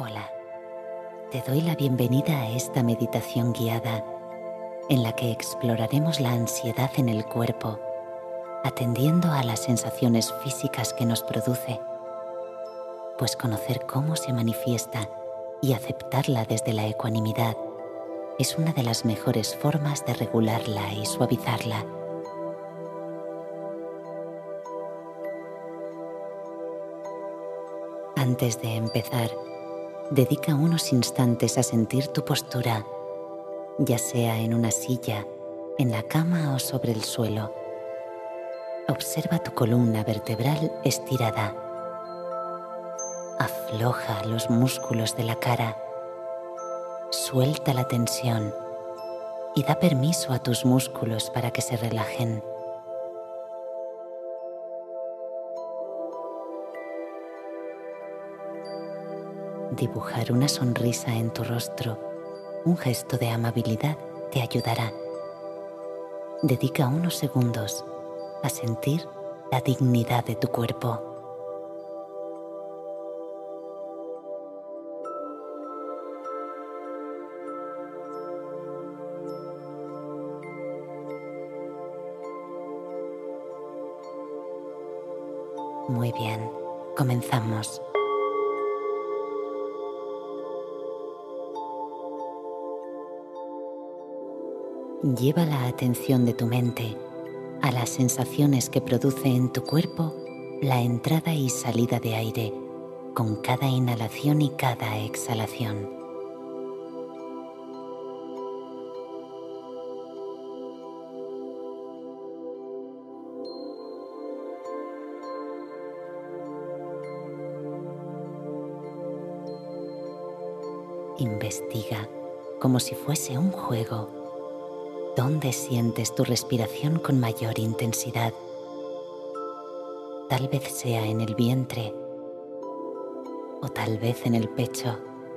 Hola, te doy la bienvenida a esta meditación guiada en la que exploraremos la ansiedad en el cuerpo, atendiendo a las sensaciones físicas que nos produce, pues conocer cómo se manifiesta y aceptarla desde la ecuanimidad es una de las mejores formas de regularla y suavizarla. Antes de empezar, dedica unos instantes a sentir tu postura, ya sea en una silla, en la cama o sobre el suelo. Observa tu columna vertebral estirada. Afloja los músculos de la cara. Suelta la tensión y da permiso a tus músculos para que se relajen. Dibujar una sonrisa en tu rostro, un gesto de amabilidad, te ayudará. Dedica unos segundos a sentir la dignidad de tu cuerpo. Muy bien, comenzamos. Lleva la atención de tu mente a las sensaciones que produce en tu cuerpo la entrada y salida de aire con cada inhalación y cada exhalación. Investiga, como si fuese un juego, dónde sientes tu respiración con mayor intensidad. Tal vez sea en el vientre o tal vez en el pecho,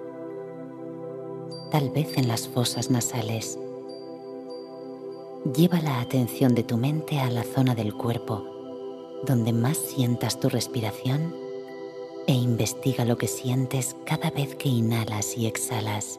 tal vez en las fosas nasales. Lleva la atención de tu mente a la zona del cuerpo donde más sientas tu respiración e investiga lo que sientes cada vez que inhalas y exhalas.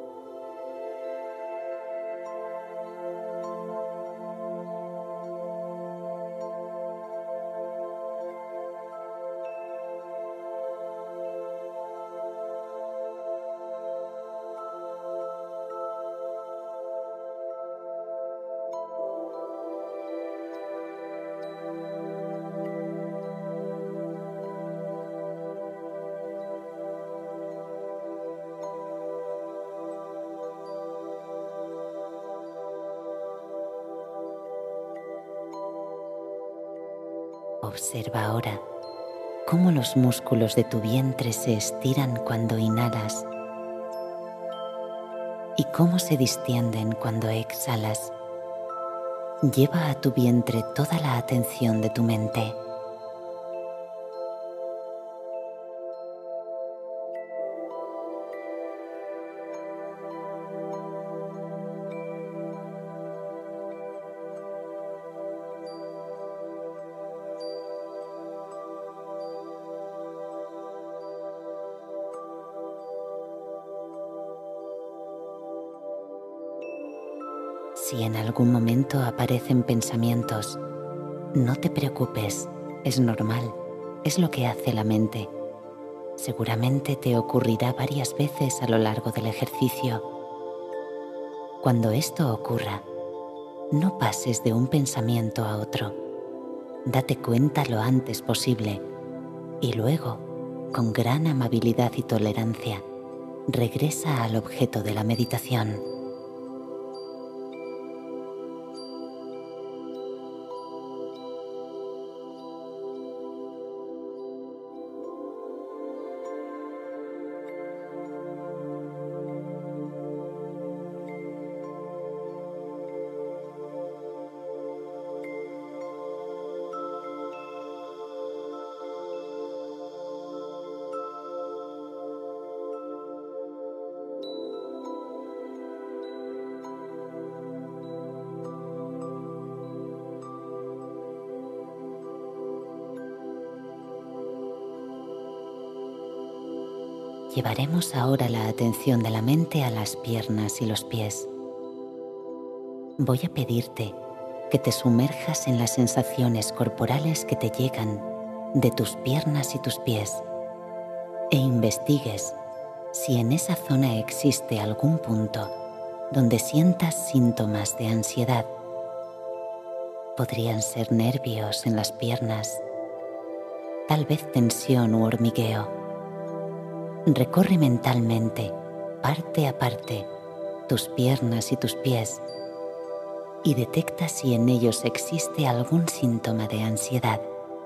Observa ahora cómo los músculos de tu vientre se estiran cuando inhalas y cómo se distienden cuando exhalas. Lleva a tu vientre toda la atención de tu mente. Si en algún momento aparecen pensamientos, no te preocupes, es normal, es lo que hace la mente. Seguramente te ocurrirá varias veces a lo largo del ejercicio. Cuando esto ocurra, no pases de un pensamiento a otro. Date cuenta lo antes posible y luego, con gran amabilidad y tolerancia, regresa al objeto de la meditación. Llevaremos ahora la atención de la mente a las piernas y los pies. Voy a pedirte que te sumerjas en las sensaciones corporales que te llegan de tus piernas y tus pies e investigues si en esa zona existe algún punto donde sientas síntomas de ansiedad. Podrían ser nervios en las piernas, tal vez tensión u hormigueo. Recorre mentalmente, parte a parte, tus piernas y tus pies y detecta si en ellos existe algún síntoma de ansiedad.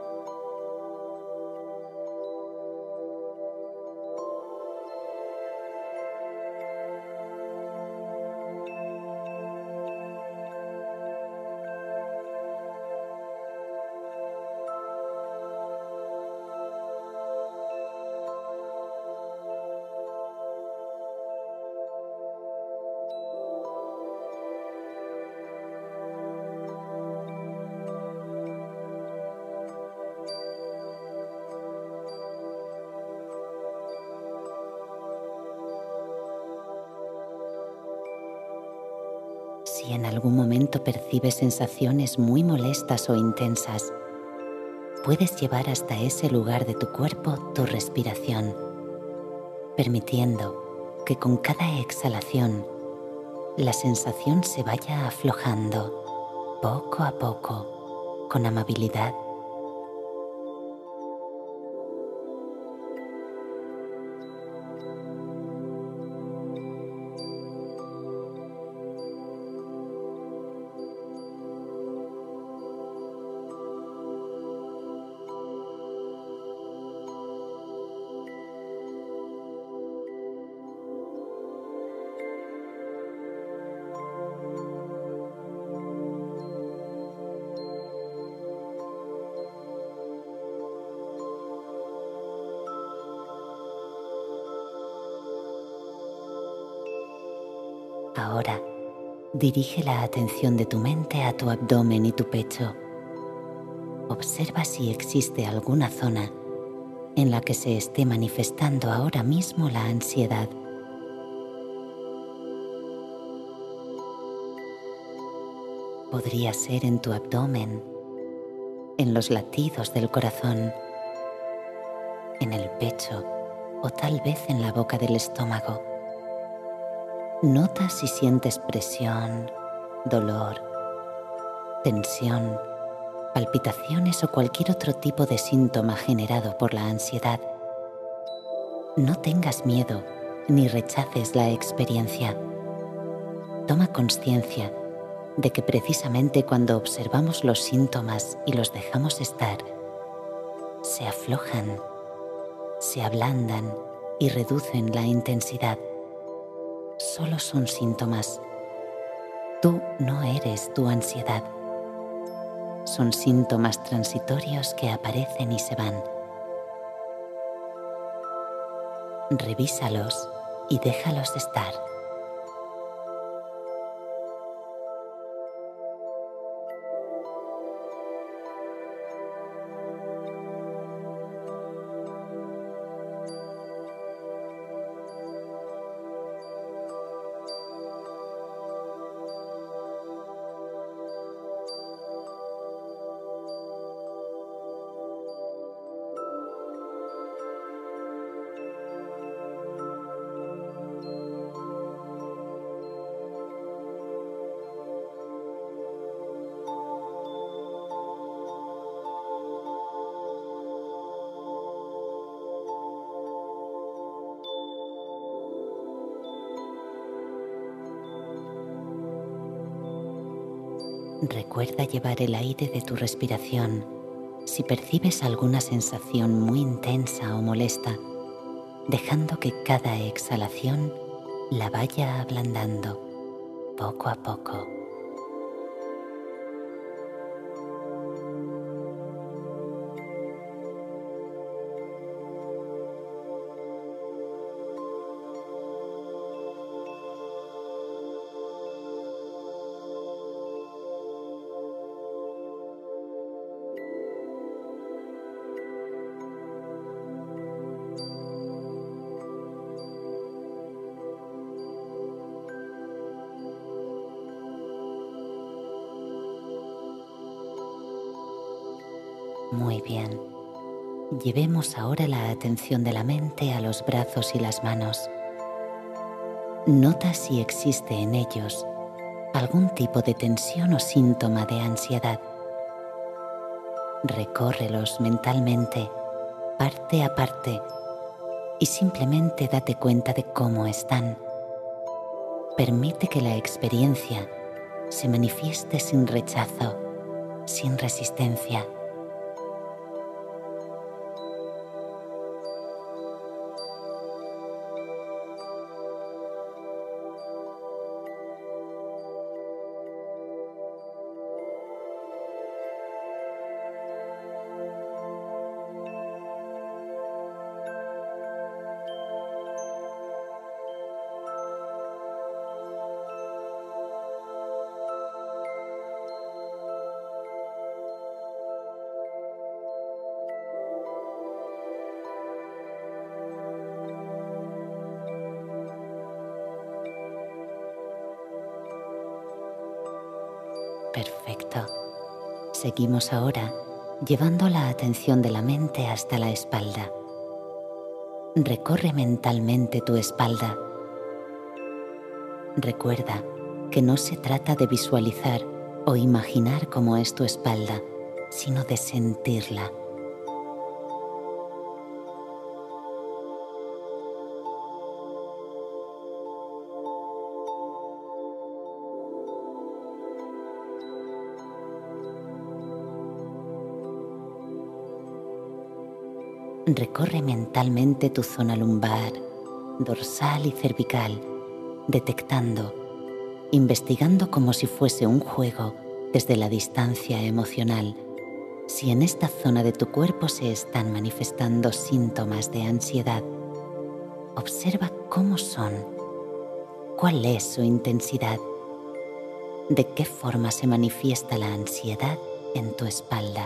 Si en algún momento percibes sensaciones muy molestas o intensas, puedes llevar hasta ese lugar de tu cuerpo tu respiración, permitiendo que con cada exhalación la sensación se vaya aflojando poco a poco, con amabilidad. Ahora, dirige la atención de tu mente a tu abdomen y tu pecho. Observa si existe alguna zona en la que se esté manifestando ahora mismo la ansiedad. Podría ser en tu abdomen, en los latidos del corazón, en el pecho o tal vez en la boca del estómago. Nota si sientes presión, dolor, tensión, palpitaciones o cualquier otro tipo de síntoma generado por la ansiedad. No tengas miedo ni rechaces la experiencia. Toma conciencia de que precisamente cuando observamos los síntomas y los dejamos estar, se aflojan, se ablandan y reducen la intensidad. Solo son síntomas. Tú no eres tu ansiedad. Son síntomas transitorios que aparecen y se van. Revísalos y déjalos estar. Recuerda llevar el aire de tu respiración si percibes alguna sensación muy intensa o molesta, dejando que cada exhalación la vaya ablandando poco a poco. Muy bien. Llevemos ahora la atención de la mente a los brazos y las manos. Nota si existe en ellos algún tipo de tensión o síntoma de ansiedad. Recórrelos mentalmente, parte a parte, y simplemente date cuenta de cómo están. Permite que la experiencia se manifieste sin rechazo, sin resistencia. Perfecto. Seguimos ahora llevando la atención de la mente hasta la espalda. Recorre mentalmente tu espalda. Recuerda que no se trata de visualizar o imaginar cómo es tu espalda, sino de sentirla. Recorre mentalmente tu zona lumbar, dorsal y cervical, detectando, investigando como si fuese un juego desde la distancia emocional, si en esta zona de tu cuerpo se están manifestando síntomas de ansiedad. Observa cómo son, cuál es su intensidad, de qué forma se manifiesta la ansiedad en tu espalda.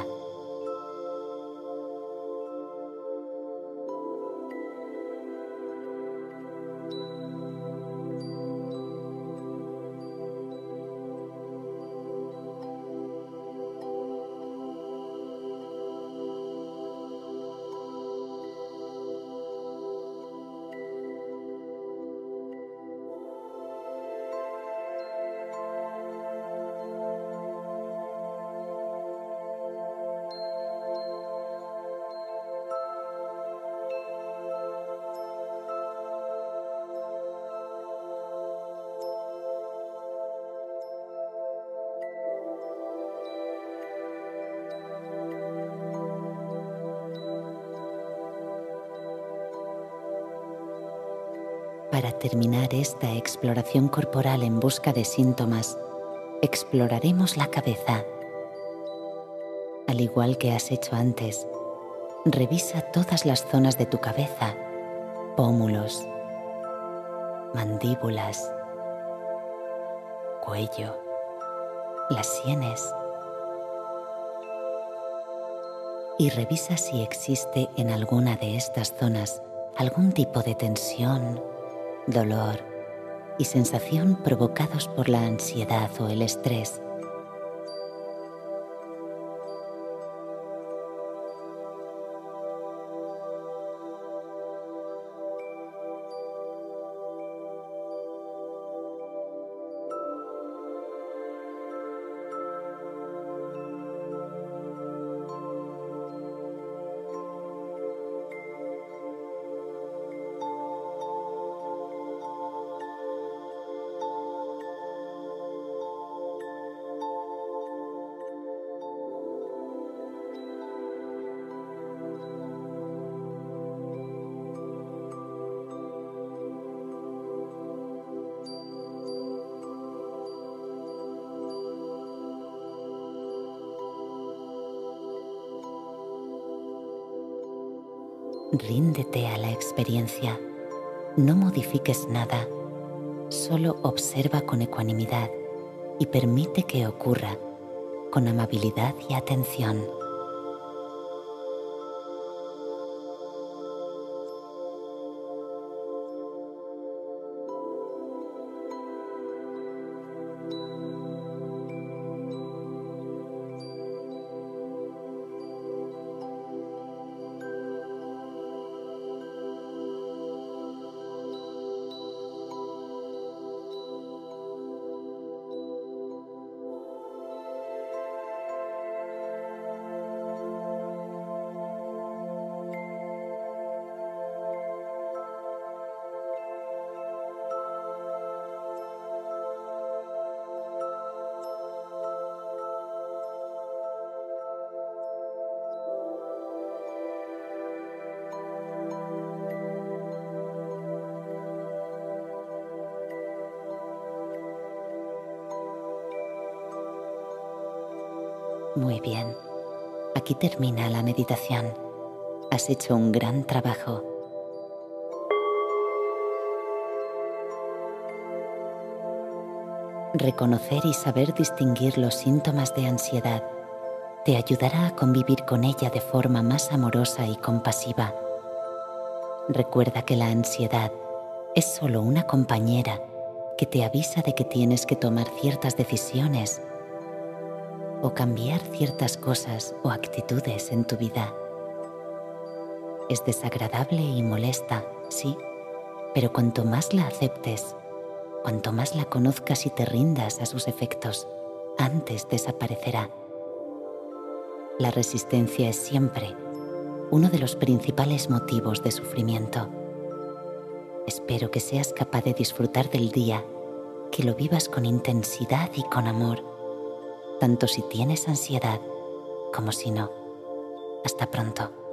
Para terminar esta exploración corporal en busca de síntomas, exploraremos la cabeza. Al igual que has hecho antes, revisa todas las zonas de tu cabeza: pómulos, mandíbulas, cuello, las sienes. Y revisa si existe en alguna de estas zonas algún tipo de tensión, dolor y sensación provocados por la ansiedad o el estrés. Ríndete a la experiencia. No modifiques nada. Solo observa con ecuanimidad y permite que ocurra con amabilidad y atención. Muy bien. Aquí termina la meditación. Has hecho un gran trabajo. Reconocer y saber distinguir los síntomas de ansiedad te ayudará a convivir con ella de forma más amorosa y compasiva. Recuerda que la ansiedad es solo una compañera que te avisa de que tienes que tomar ciertas decisiones o cambiar ciertas cosas o actitudes en tu vida. Es desagradable y molesta, sí, pero cuanto más la aceptes, cuanto más la conozcas y te rindas a sus efectos, antes desaparecerá. La resistencia es siempre uno de los principales motivos de sufrimiento. Espero que seas capaz de disfrutar del día, que lo vivas con intensidad y con amor, tanto si tienes ansiedad como si no. Hasta pronto.